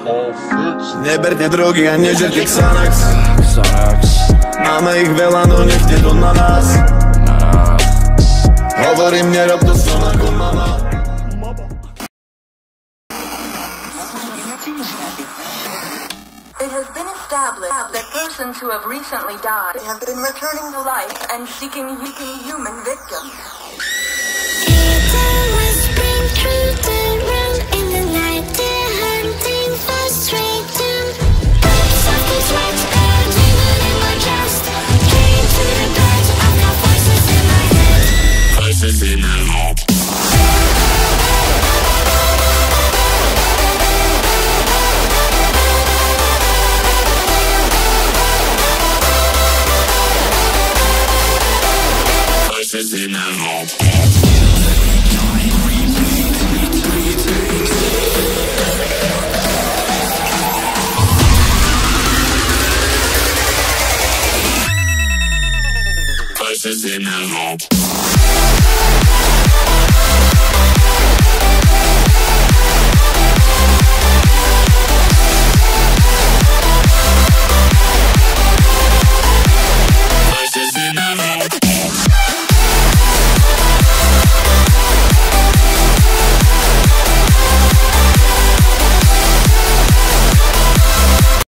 Neberte drogy a nežerte Xanax. Máme ich veľa, no nechte to na nás. Hovorím, nerob to som ako mama. It has been established that persons who have recently died have been returning to life and seeking human victims. Voices in the head.